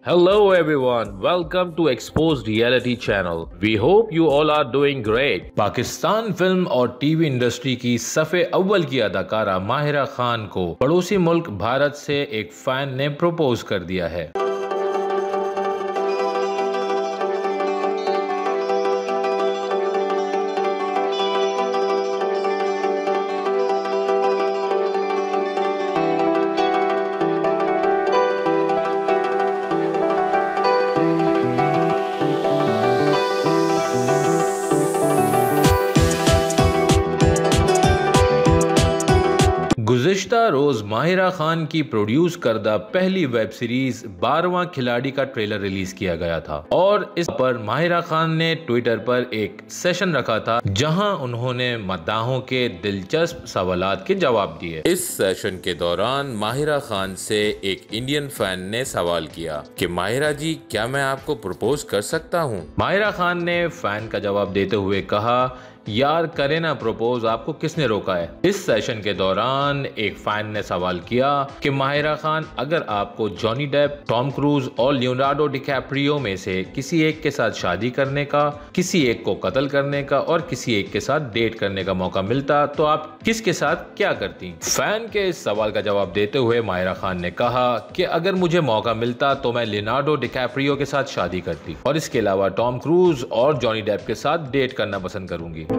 Hello everyone, welcome to Exposed Reality Channel. We hope you all are doing great. Pakistan film और TV industry की सफ़े अव्वल की अदाकारा माहिरा खान को पड़ोसी मुल्क भारत से एक फैन ने प्रपोज कर दिया है। गुज़िश्ता रोज माहिरा खान की प्रोड्यूस करदा पहली वेब सीरीज 12वां खिलाड़ी का ट्रेलर रिलीज किया गया था और इस पर माहिरा खान ने ट्विटर पर एक सेशन रखा था जहां उन्होंने मद्दाहों के दिलचस्प सवालात के जवाब दिए। इस सेशन के दौरान माहिरा खान से एक इंडियन फैन ने सवाल किया कि माहिरा जी, क्या मैं आपको प्रपोज कर सकता हूं? माहिरा खान ने फैन का जवाब देते हुए कहा, यार करे ना प्रपोज, आपको किसने रोका है? इस सेशन के दौरान एक फैन ने सवाल किया कि माहिरा खान, अगर आपको जॉनी डेप, टॉम क्रूज और लियोनार्डो डिकैप्रियो में से किसी एक के साथ शादी करने का, किसी एक को कत्ल करने का और किसी एक के साथ डेट करने का मौका मिलता तो आप किसके साथ क्या करती? फैन के इस सवाल का जवाब देते हुए माहिरा खान ने कहा कि अगर मुझे मौका मिलता तो मैं लियोनार्डो डिकैप्रियो के साथ शादी करती और इसके अलावा टॉम क्रूज और जॉनी डेप के साथ डेट करना पसंद करूंगी।